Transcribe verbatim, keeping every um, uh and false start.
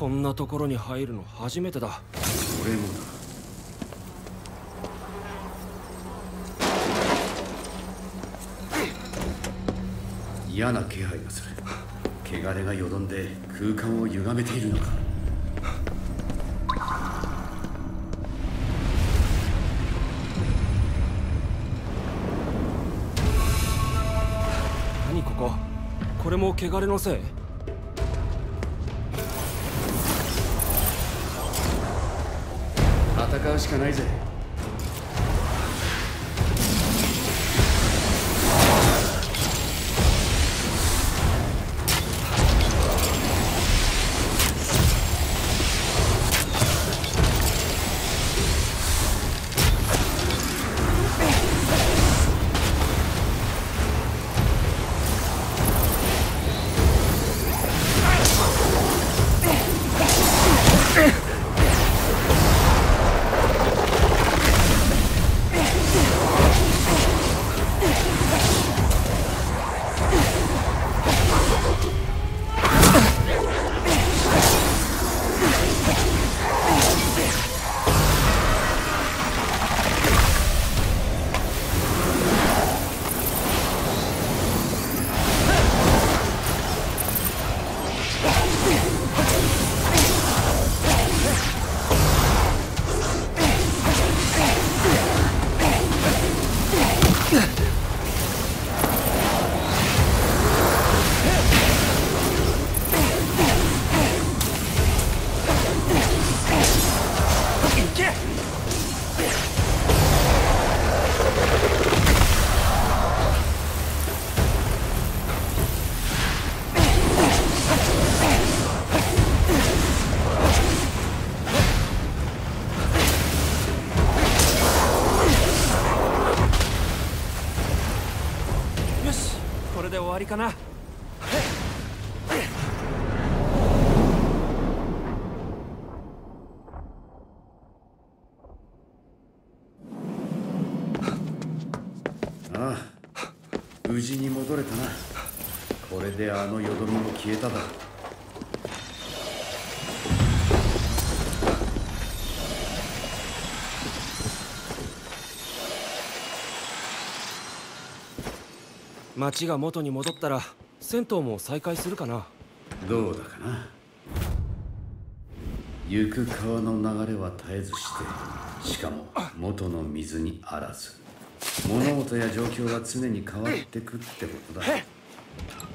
こんなところに入るの初めてだ。 俺もだ。嫌な気配がする。汚れがよどんで空間を歪めているのか。 何ここ。これも汚れのせい？ 戦うしかないぜ。 終わりかな。 ああ、無事に戻れたな。これであのよどみも消えただろう。 街が元に戻ったら銭湯も再開するかな。 どうだかな。行く川の流れは絶えずして、しかも元の水にあらず。物事や状況は常に変わってくってことだ。